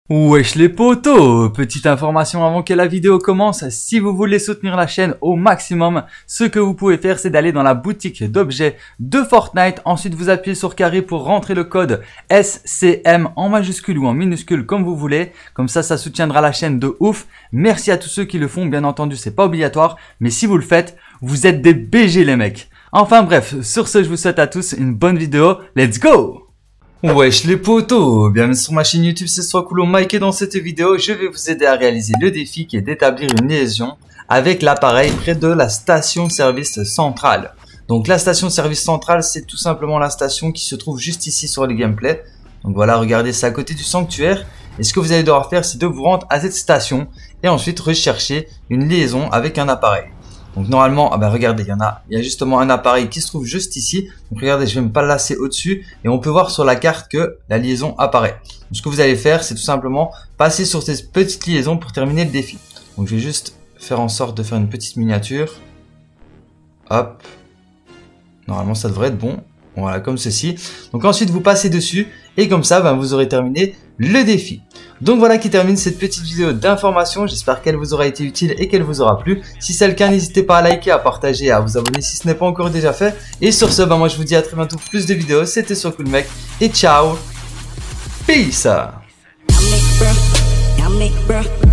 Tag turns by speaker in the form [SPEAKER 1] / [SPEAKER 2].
[SPEAKER 1] Wesh les potos, petite information avant que la vidéo commence, si vous voulez soutenir la chaîne au maximum, ce que vous pouvez faire c'est d'aller dans la boutique d'objets de Fortnite, ensuite vous appuyez sur carré pour rentrer le code SCM en majuscule ou en minuscule comme vous voulez, comme ça soutiendra la chaîne de ouf. Merci à tous ceux qui le font, bien entendu c'est pas obligatoire, mais si vous le faites, vous êtes des BG les mecs. Enfin bref, sur ce je vous souhaite à tous une bonne vidéo, let's go! Wesh les potos, bienvenue sur ma chaîne YouTube, c'est Soiscoolo Mike et dans cette vidéo, je vais vous aider à réaliser le défi qui est d'établir une liaison avec l'appareil près de la station-service centrale. Donc la station-service centrale, c'est tout simplement la station qui se trouve juste ici sur le gameplay. Donc voilà, regardez, c'est à côté du sanctuaire. Et ce que vous allez devoir faire, c'est de vous rendre à cette station et ensuite rechercher une liaison avec un appareil. Donc normalement, regardez, il y a justement un appareil qui se trouve juste ici. Donc regardez, je vais me placer au-dessus et on peut voir sur la carte que la liaison apparaît. Donc, ce que vous allez faire, c'est tout simplement passer sur ces petites liaisons pour terminer le défi. Donc je vais juste faire en sorte de faire une petite miniature. Hop. Normalement, ça devrait être bon. Voilà, comme ceci. Donc ensuite, vous passez dessus et comme ça, vous aurez terminé le défi. Donc voilà qui termine cette petite vidéo d'information. J'espère qu'elle vous aura été utile et qu'elle vous aura plu. Si c'est le cas, n'hésitez pas à liker, à partager et à vous abonner si ce n'est pas encore déjà fait. Et sur ce, moi je vous dis à très bientôt pour plus de vidéos. C'était Soiscoolo Mec et ciao. Peace.